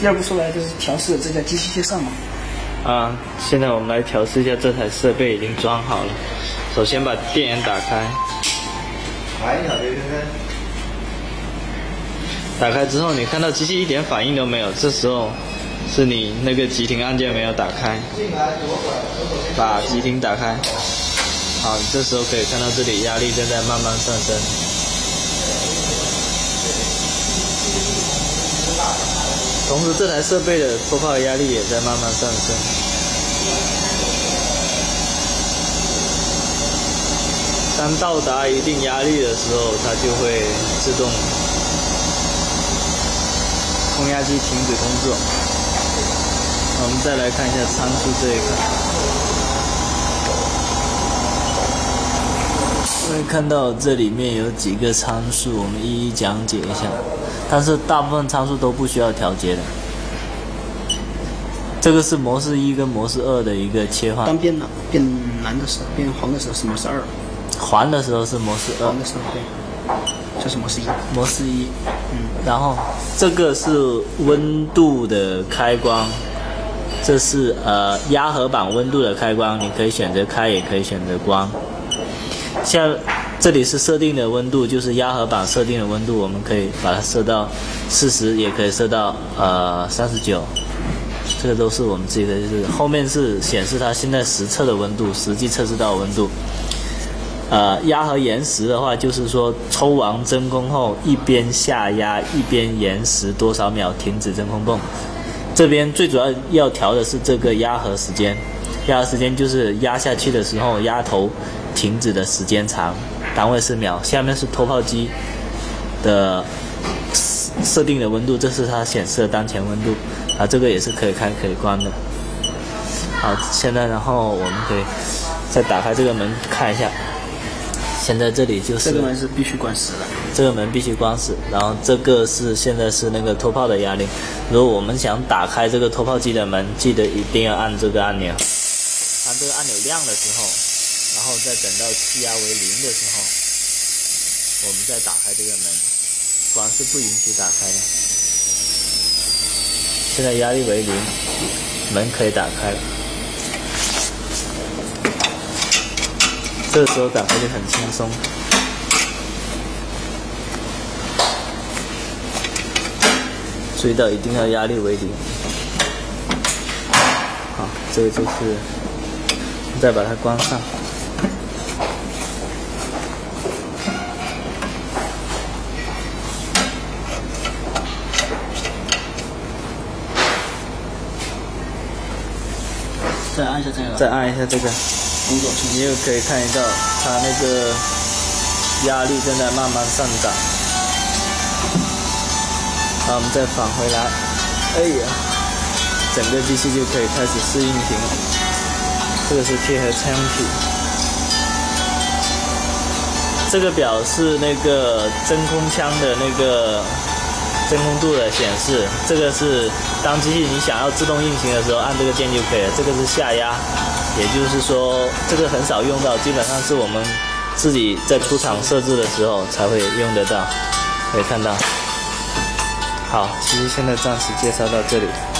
第二步说来就是调试这架机器接上嘛。 啊，现在我们来调试一下这台设备已经装好了。首先把电源打开。打开之后，你看到机器一点反应都没有，这时候是你那个急停按键没有打开。把急停打开。好，你这时候可以看到这里压力正在慢慢上升。同时，这台设备的脱泡压力也在慢慢上升。当到达一定压力的时候，它就会自动空压机停止工作。我们再来看一下参数这一块。会看到这里面有几个参数，我们一一讲解一下。但是大部分参数都不需要调节的。这个是模式1跟模式2的一个切换。 当变蓝的时候，变黄的时候是模式2。 黄的时候是模式2。 黄的时候对，就是模式1。 模式1。然后这个是温度的开关，这是压合板温度的开关，你可以选择开，也可以选择关。像这里是设定的温度，就是压合板设定的温度，我们可以把它设到40，也可以设到39，这个都是我们自己的。就是后面是显示它现在实测的温度，实际测试到的温度。压和延时的话，就是说抽完真空后，一边下压一边延时多少秒停止真空泵。这边最主要要调的是这个压合时间，压合时间就是压下去的时候压头停止的时间长，单位是秒。下面是脱泡机的设定的温度，这是它显示的当前温度啊，这个也是可以开可以关的。好，现在然后我们可以再打开这个门看一下。现在这里就是这个门是必须关死的， 这个门必须关死。然后这个是现在是那个脱泡的压力。如果我们想打开这个脱泡机的门，记得一定要按这个按钮，按这个按钮亮的时候，然后再等到气压为0的时候，我们再打开这个门，关是不允许打开的。现在压力为0，门可以打开了。这个时候打开就很轻松。注意到一定要压力为0。好，这个就是再把它关上。 再按一下这个。 再按一下这个。你又可以看到它那个压力正在慢慢上涨。好，我们再返回来，哎呀，整个机器就可以开始试运行了。这个是贴合腔体，这个表是那个真空腔的那个真空度的显示。这个是当机器你想要自动运行的时候，按这个键就可以了。这个是下压。也就是说，这个很少用到，基本上是我们自己在出厂设置的时候才会用得到。可以看到，好，其实现在暂时介绍到这里。